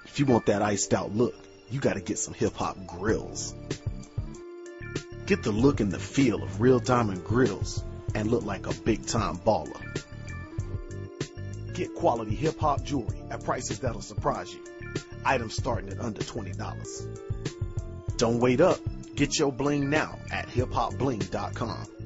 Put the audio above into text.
If you want that iced out look, you gotta get some hip hop grills. Get the look and the feel of real diamond grills and look like a big time baller. Get quality hip hop jewelry at prices that'll surprise you. Items starting at under $20. Don't wait up. Get your bling now at hiphopbling.com.